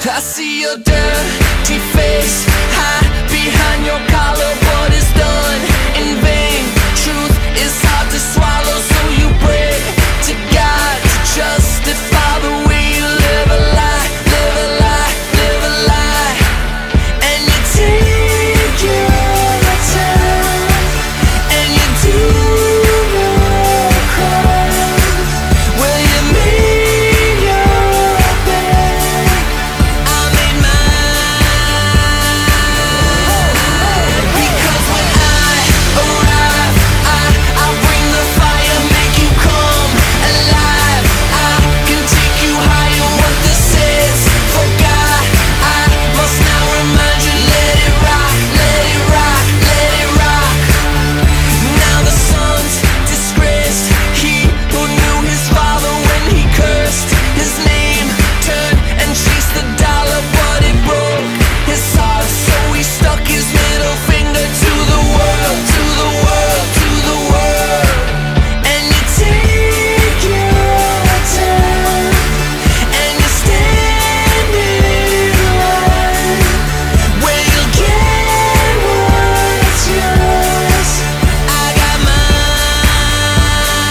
I see your dirty face hide behind your collar. What is done in vain? Truth is hard to swallow, so you pray to God to justify the way you live a lie, live a lie, live a lie. And you take your time, and you do your crime. Well, you made your bed, I made mine. Because when I arrive, I bring the fire, make you come alive. I can take you higher. What this is, forgot. I must now remind you. Let it rock, let it rock, let it rock. Now the son's disgraced, he who knew his father when he cursed his name, turned and chased the dollar, but it broke his heart, so he stuck his middle finger to the world, to the world, to the world. And you take your time, and you stand in line, where you'll get what's yours. I got mine.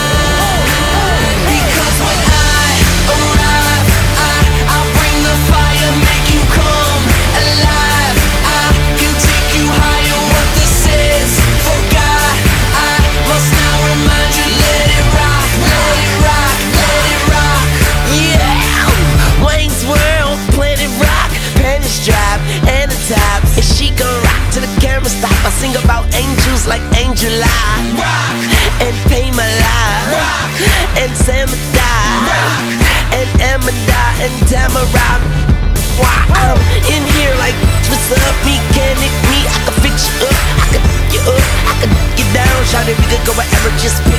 Because when I arrive, I bring the fire, make you come alive. I can take you higher. What this is, forgot. I must now remind you. Let it rock, let it rock, let it rock. Yeah, Wayne's World, Planet Rock, Pinehearst Drive, and the top. And she gon' rock till the camera stop. I sing about angels like Angel Eye, rock, and Pay My Life, rock, and Samadai, rock, and Amanda, and Tamara. Why I'm in here like, what's up, mechanic me? I can fix you up, I can you up, I can get down. Shout it, we could go wherever, just pick